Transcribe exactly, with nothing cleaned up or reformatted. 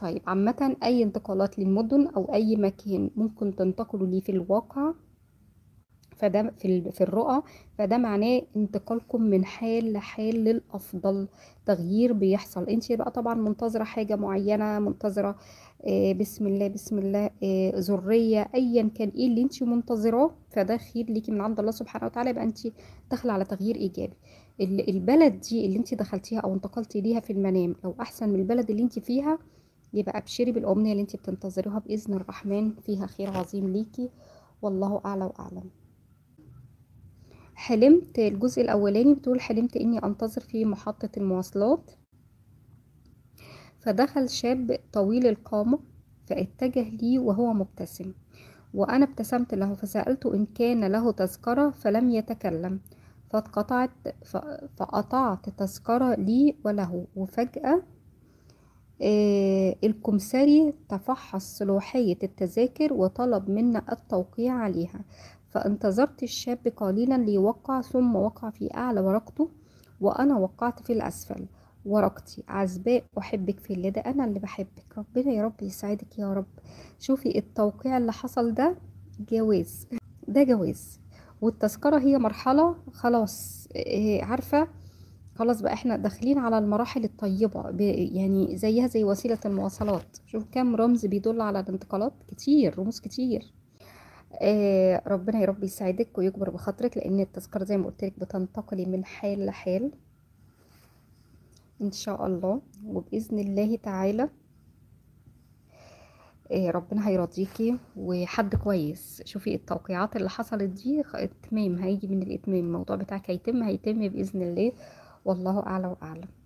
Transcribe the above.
طيب عامة أي انتقالات للمدن أو أي مكان ممكن تنتقلوا ليه في الواقع، فده في ال- في الرؤى، فده معناه انتقالكم من حال لحال للأفضل. تغيير بيحصل، انت بقى طبعا منتظرة حاجة معينة، منتظرة آه، بسم الله بسم الله آه، ذرية، ايا كان ايه اللي انت منتظراه، فده خير ليكي من عند الله سبحانه وتعالى، يبقى انت داخلة على تغيير ايجابي. ال- البلد دي اللي انت دخلتيها او انتقلتي ليها في المنام لو احسن من البلد اللي انت فيها، يبقى ابشري بالامنية اللي انت بتنتظريها باذن الرحمن، فيها خير عظيم ليكي، والله اعلى واعلم. حلمت الجزء الأولاني بتقول حلمت إني أنتظر في محطة المواصلات، فدخل شاب طويل القامة فاتجه لي وهو مبتسم، وأنا ابتسمت له فسألته إن كان له تذكرة فلم يتكلم، فاتقطعت ف- فقطعت تذكرة لي وله. وفجأة آه، الكمساري تفحص صلاحية التذاكر وطلب منا التوقيع عليها، فانتظرت الشاب قليلا ليوقع، ثم وقع في أعلى ورقته وأنا وقعت في الأسفل. ورقتي عزباء أحبك في الله، ده أنا اللي بحبك، ربنا يا رب يسعدك يا رب. شوفي التوقيع اللي حصل ده جواز، ده جواز، والتذكرة هي مرحلة خلاص، إيه، عارفة، خلاص بقى احنا داخلين على المراحل الطيبة، ب- يعني زيها زي وسيلة المواصلات. شوف كم رمز بيدل على الانتقالات، كتير رموز كتير. آه ربنا يا رب يسعدك ويكبر بخاطرك، لان التذكرة زي ما قلت لك بتنتقلي من حال لحال ان شاء الله، وبإذن الله تعالى آه ربنا هيرضيكي وحد كويس. شوفي التوقيعات اللي حصلت دي خ- اتمام، هيجي من الاتمام، الموضوع بتاعك هيتم هيتم بإذن الله، والله أعلى وأعلم.